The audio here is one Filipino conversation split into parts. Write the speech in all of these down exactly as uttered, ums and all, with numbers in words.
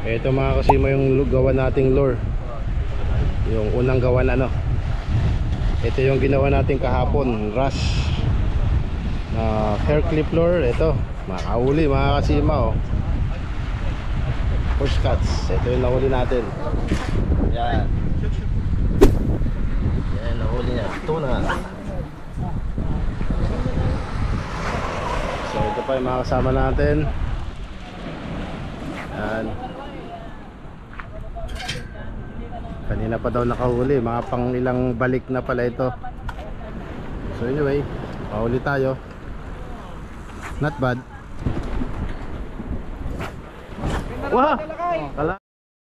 Ito mga kasima yung gawa nating lure. Yung unang gawa na ano. Ito yung ginawa natin kahapon, rush na hair clip lure. Ito, makahuli mga kasima oh. Push cuts. Ito yung nahuli natin. Yan. Yan, nahuli niya. Ito na. So ito pa yung mga kasama natin. Yan. Kanina pa daw nakahuli. Mga pang ilang balik na pala ito. So anyway, mahuli tayo. Not bad. Wah! Kala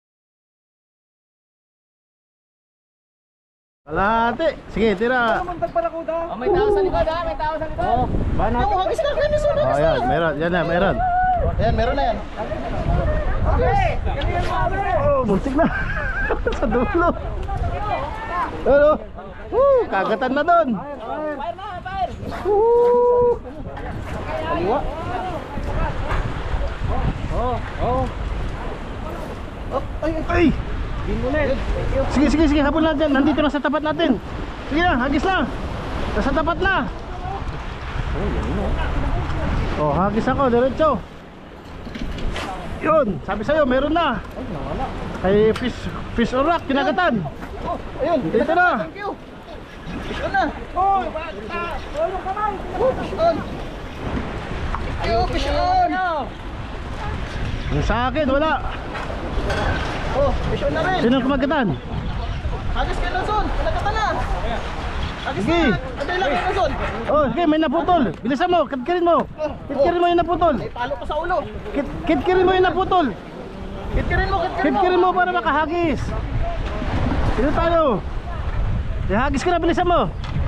Kalahati. Sige, tira. Oh, may tao sa likod ha, may tao sa likod. Oh, ba natin? oh, hagis na, hagis na. Oh, yan, meron. Yan na, meron. Yan, meron na yan. Okay, galingan mo abi. Oh, muntik na. Sa dulo. Pero, woo, kagatan na doon. Fire na, fire. Woo! Kaliwa. Oh, oh. Oh, ay, Ay! binulit. Sige, sige, sige, habol natin. Nandito na sa tapat natin. Sige na, hagis na. Nasa tapat na. Oh, hagis ako, diretso. Yun, sabi sa'yo, meron na. Ay, nawala. Kay fish, fish or rock, kinagatan. Oh, ayun, Dito na. Thank you. Ito na. Oh, oh, yung kamay. Oh, fish on. Ayun, fish on. Yung sa akin, wala. Oh, fish on na rin. Sino ang kumagatan? Hagis ka na, Son. Pinagkata na. Hagis Sige. na. Antay lang ka na, Son. Oh, okay, may naputol. Bilisan mo, kitkirin mo. Kitkirin mo yung naputol. Ay, palo ko sa ulo. Kit kitkirin mo yung naputol. Kitkirin mo, kitkirin mo. Kitkirin mo para makahagis. Dito tayo. Ihagis ka na, bilisan mo.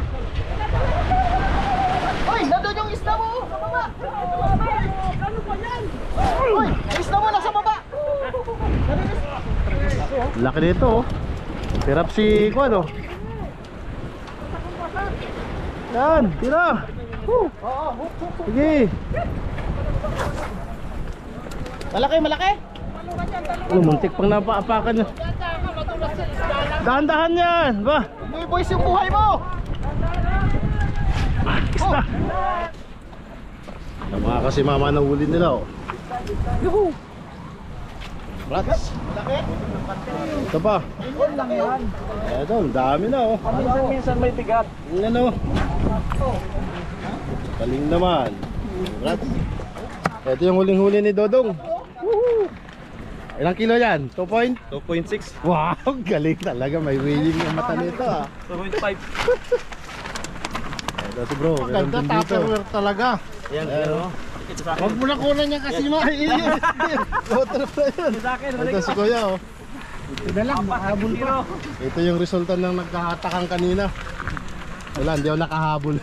Hoy, nandun yung isda mo. Sa baba. Ano pa yan? Hoy, yung isda mo nasa baba. Laki nito oh. Tirap si Kuan oh. Yan, tira. Woo. Oo, hook, hook. Sige. Malaki, malaki. Oh, muntik pang napaapakan niya. Dahan-dahan yan. Ba? Muy boys yung buhay mo. Isda. Yung mga kasi mama na huli nila oh. Yuhu. Rats. Malaki. Ito pa. Yun lang yan. Eto, ang dami na oh. Minsan-minsan may tigat. Yung ano. Galing naman. Rats. Ito yung huling-huli ni Dodong. Woohoo! Ilang kilo yan? two point? two point six. Wow, galing talaga. May weighing yung mata nito ah. two point five. Ito si bro. Meron Ganda, din dito. tupperware talaga. Yan, Ayan, ano? Ito sa akin. Huwag mo na kunan niya kasi maiinis. Water na yun. Ito sa akin. Ito si Kuya oh. Ito lang, makahabol pa. Ito yung resulta ng nagkahatakang kanina. Wala, hindi ako nakahabol.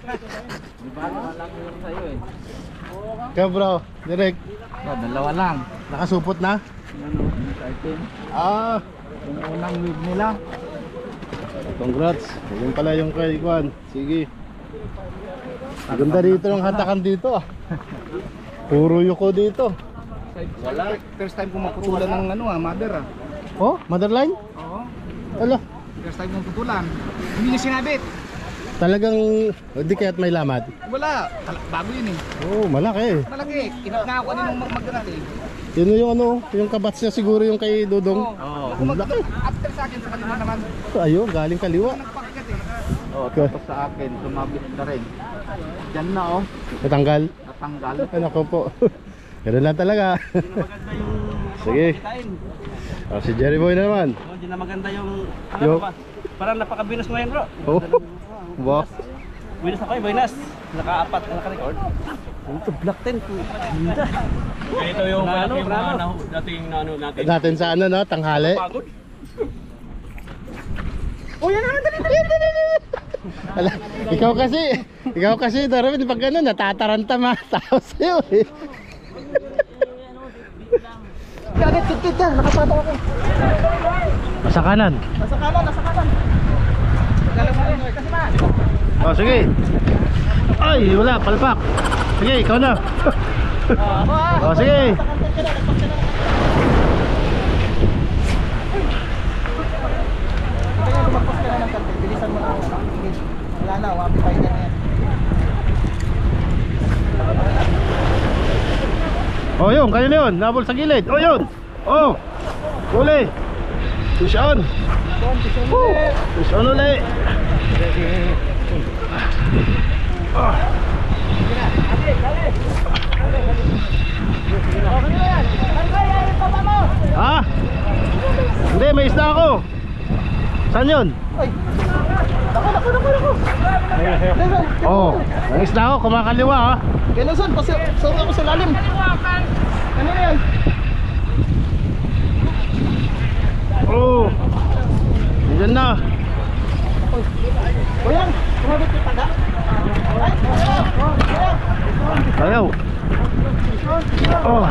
Kaya bro, direct. Oh, dalawa lang. Nakasupot na? Ano, item. Ah, Yung unang wig nila. congrats. Yun pala yung kay Juan. Sige. Maganda dito yung hatakan dito ah. Puro yuko dito. Wala. First time ko maputulan ng ano ah, mother ah. Oh, motherline? Oo. Ala, First time kong putulan. Hindi niya sinabit. talagang hindi kaya't may lamat. Wala. Kala- Bago yun eh. Oh, malaki. Malaki. Kinat nga ako din nung mag-ganat eh. Yun yung ano, yung kabats niya siguro yung kay Dudong. Oo. Ang laki. After sa akin sa kanila naman. Ayun, galing kaliwa. Nagpakikat eh. Oh, Okay. tapos sa akin, sumabit na rin. Diyan na oh, Natanggal. natanggal. Ano ko po. Ganun lang talaga. Maganda yung Sige. kitain. Oh, si Jerry Boy na naman. Oh, di na maganda yung ano Yo. ba? Parang napaka-binas mo yan, bro. Oh. Wow. Binas ako eh, binas. Naka-apat, naka-record. Ito, Black ten. Ganda. Ito yung Prano, yung prano. mga nahu- dating na ano natin. Natin sa ano no, tanghali. Pagod. Oh, yan na, dali, dali, dali, dali. Ala, ikaw kasi, ikaw kasi, Darwin, pag ano, natataranta mga tao sa'yo eh. Kagad, kit-kit yan. Nakapato ako. Nasa kanan. Nasa kanan, nasa kanan. Galang mo rin. Kasi ma. Oh, sige. Ay, wala, palpak. Sige, ikaw na. Oh, sige. ayun yun, nabol sa gilid. Oh, yun. Oh, huli. Fish on. Woo. Fish on uli. Ah. Ha? Hindi, may isda ako. Saan yun? Naku, naku, naku, naku. Oh, may isda ako, kumakaliwa ha. Kaya son, pasok ako sa lalim. Ano yan? Oh, nandiyan na. O yan, kumabit yung taga. Ay, Ayaw. Oh.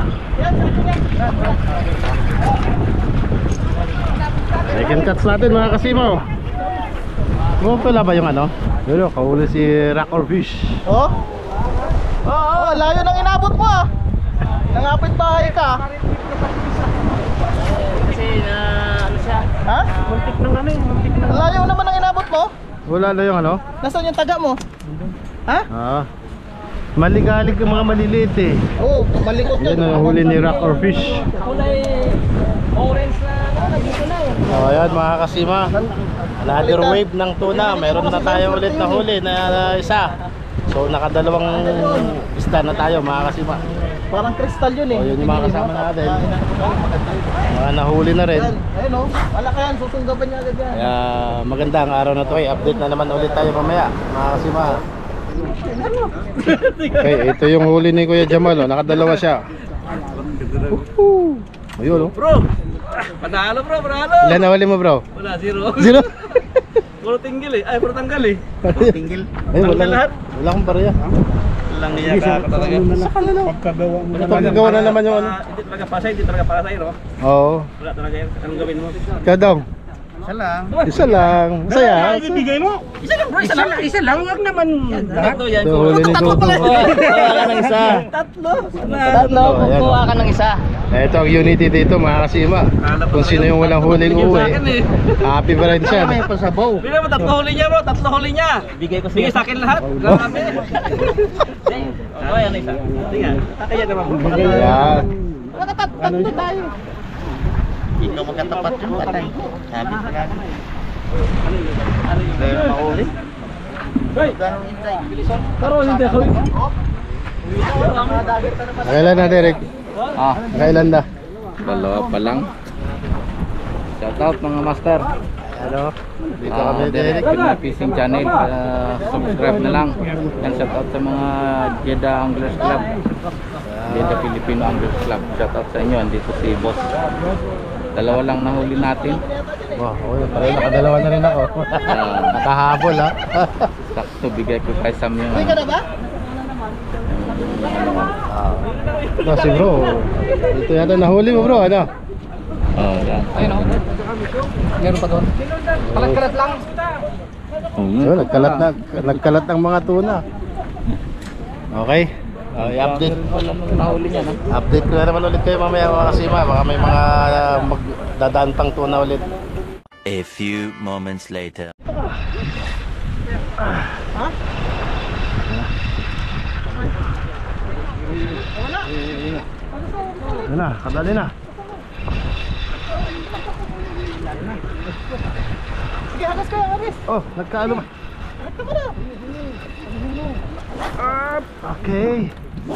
Second cuts natin mga kasimaw. Mo pala ba yung ano? Pero kahuli si Rock or Fish. oh? Oo, oh, layo nang inabot mo ah. Nangapit bahay ka. Kasi na ano siya, Ha? muntik ng ano eh, muntik ng Layo naman ang inabot mo. Wala na yung ano? Nasaan yung taga mo? Ha? Ah. Maligalig yung mga maliliit eh. Oo, oh, malikot Yan ang huli ni Rock or Fish. kulay orange na ano, nandito na eh. Oh, ayan mga kasima. Another wave ng tuna. Meron na tayo ulit na huli na, na isa. So nakadalawang isda na tayo mga kasima. Parang kristal yun eh. O yun yung mga kasama natin. Mga nahuli na rin. Ayun, ayun oh. Wala ka yan, susunggaban niya agad yan. Kaya maganda ang araw na to eh. Update na naman ulit tayo mamaya mga kasima. Okay, ito yung huli ni Kuya Jamal oh. Nakadalawa siya. Woohoo! Ayun oh. Bro, panalo bro, panalo. Ilan nahuli mo bro? Wala, zero. Zero? Puro tinggil eh, ay puro tanggal eh. Tingil. Ay, wala, Tanggal lahat? wala akong barya. Lang niya ka talaga. Pagkagawa mo na Pagkagawa na naman yung ano. Ah, hindi talaga pasay, hindi talaga pasay, no? Oo. Wala talaga yan. Anong gawin mo? Ikaw daw. Isa lang. Isa lang. Masaya. Ibigay mo. Isa lang bro, isa lang. Isa lang, wag naman. Tatlo yan. Ito huli ni Dodo. Kuha ka ng isa. Tatlo. Tatlo, kukuha ka ng isa. Ito ang unity dito mga kasima. Kung sino yung walang huling uwi, happy pa rin siya. May pasabaw. Bila mo, tatlo huli niya bro, tatlo huli niya. Bigay ko Bigay sa akin lahat. Grabe. Oh, yan isa. Tingnan. Kaya naman bro. Ayan. Tatlo tayo. Ikaw magkatapat yung patay. Sabi ko lang. Ano yung mahuli? Hoy! Pero hindi ako. Nakailan na Derek? Ah, Nakailan na? dalawa pa lang. Shout out mga master. Ano? Dito Ah, kami Derek. Pinoy Fishing Channel. Uh, subscribe na lang. And shout out sa mga Jeddah Anglers Club. Jeddah Filipino Anglers Club. Shout out sa inyo. Andito si Boss. Dalawa lang nahuli natin. Wow, oh, parang nakadalawa na rin ako. Ah, Nakahabol ha. sakto bigay ko kay Sam yung Uy ka na ba? Ito si bro. Dito yata nahuli mo bro. Ano? Oh, yan. Ayun oh. Meron pa doon. Kalat-kalat lang. So, nagkalat na, nagkalat ng mga tuna. Okay. Uh, i-update. Nahuli niya, no? Update ko na naman ulit kayo mamaya mga kasima. Baka may mga uh, magdadaan pang tuna ulit. A few moments later. Ano na, kadali na. Sige, hagas ka, Aris. Oh, nagkaano ba? Ah, okay.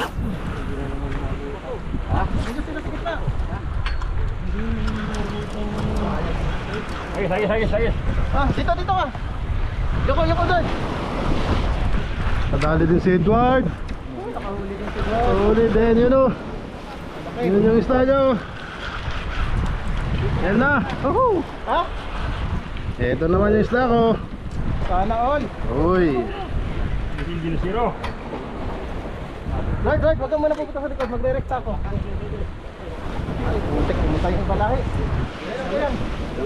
Sige, sige, sige, sige. Ah, dito, dito ka. Yoko, yoko doon. Kadali din si Edward. Nakahuli din, yun o. Yun yung isda nyo. Yan na. Woohoo! Ha? Ito naman yung isda ko. Sana all. Uy. Right, right. Huwag ka muna pupunta sa likod. Mag-direct ako. Ay, putik. Pumunta yung balahe. Ayan.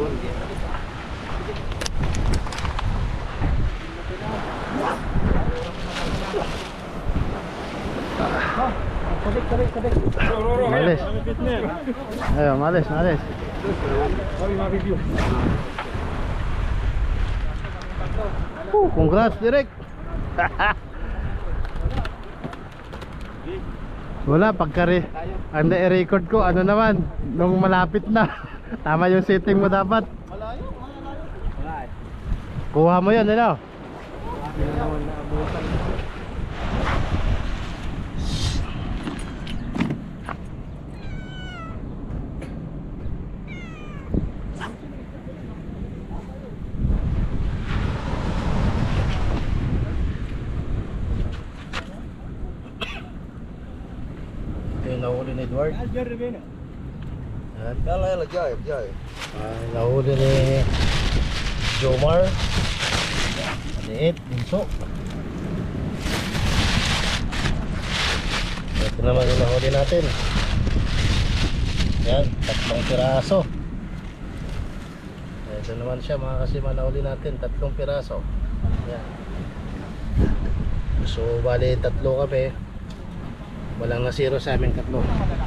Ah, sabik, sabik, sabik. Malis. Ayo, malis, malis. Uh, congrats, Direk. Wala, pagka ang na-record ko, ano naman, nung malapit na. Tama yung setting mo dapat. Kuha mo yun, ano? Ito yung nahuli ni Edward. Yan. Yalla yalla jayab jayab. Ah, nahuli ni Jomar. Maliit, bunso. Ito naman yung nahuli natin. Yan, tatlong piraso. Ito naman siya mga kasima, nahuli natin, tatlong piraso. Yan. So, bali tatlo kami. Walang nasiro sa amin tatlo.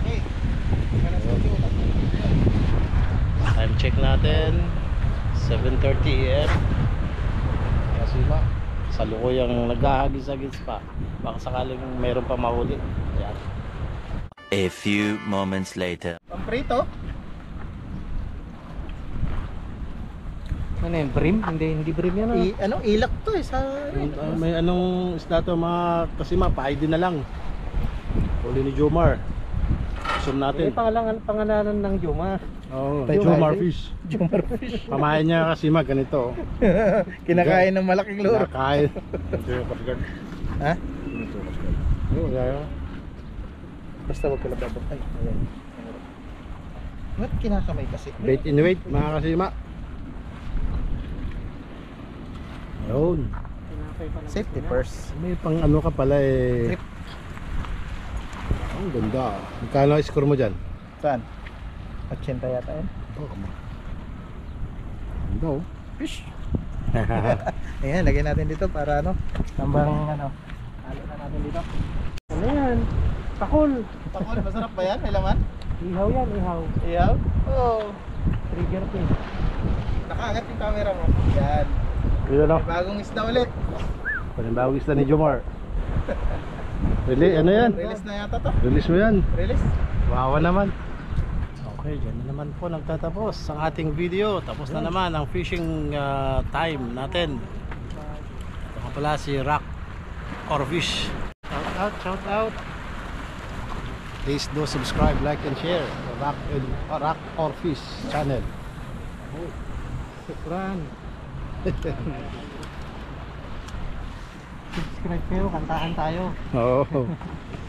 Time check natin seven thirty a m Kasima, salukuyang naghahagis-hagis pa. Baka sakaling mayroon pa mahuli. Ayan. A few moments later. Pamprito? Ano yung brim? Hindi, hindi brim yan. I, ano, ilak to eh sa... Uh, may anong isda to mga kasima, pa-I D na lang. Huli ni Jomar. Zoom natin. pangalan, pangalanan ng Jomar. Oh, Tayo Jomar ba? fish. Jomar fish. Pamain niya kasi mag ganito. Kinakain ng malaking lure. Nakain. Ito yung kasgard. Ha? Ito yung kasgard. Oh, gaya. Basta wag ka lang bababay. Ayan. Ba't kinakamay kasi? Bait in weight mga kasima. Ayun. Safety first. May pang ano ka pala eh. Trip. Ang ganda. Magkano ang score mo dyan? Saan? eighty yata yan. Ito, kama. Ganda oh. Fish. Ayan, lagyan natin dito para ano? Tambang ano? Halo na natin dito. Ano yan? Takol. Pakol, masarap ba yan? May laman? Ihaw yan, ihaw. Iyaw? Oo. Trigger pin. Nakaangat yung camera mo. Yan. Yun ano? May bagong isda ulit. Panibawag isda ni Jomar. Really? Ano yan? Release na yata to. Release mo yan. Release. Wawa naman. Okay, dyan na naman po nagtatapos ang ating video. Tapos na naman ang fishing uh, time natin. Ito nga pala si Rock or Fish. Shout out, shout out. Please do subscribe, like and share the Rock, and, uh, Rock or Fish channel. Sukran. Subscribe kayo, kantahan tayo. Oo.